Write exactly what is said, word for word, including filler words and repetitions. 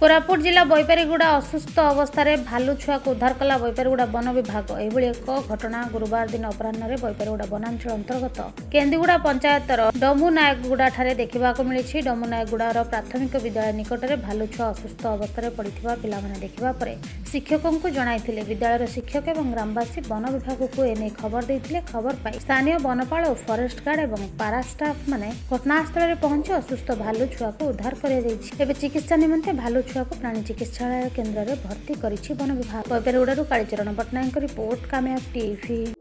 कोरापुट जिला बैपारीगुड़ा असुस्थ अवस्था भालू छुआ को उद्धार कला बैपारीगुड़ा वन विभाग। एभली एक घटना गुरुवार दिन अपराह्न बैपारीगुड़ा वनांचल अंतर्गत केन्दीगुड़ा पंचायतर डमुनायकगुड़ा ठारे देखा मिली। डमुनायकगुड़ार प्राथमिक विद्यालय निकट में भालू छुआ असुस्थ अवस्था पड़ा पिला देखा पर शिक्षकों को जणाइथिले। विद्यालय शिक्षक और ग्रामवासी वन विभाग को एने खबर देते। खबर पाई स्थानीय वनपाल और फरेस्ट गार्ड और पारा स्टाफ माने घटनास्थल में पहुंची असुस्थ भालू छुआ को उद्धार कर चिकित्सा निमंते भालू छुआ को प्राणी चिकित्सालय केन्द्र में भर्ती करिछि वन विभाग। बैपारीगुड़ारू कालीचरण पट्टनायक रिपोर्ट, कामयाब टीवी।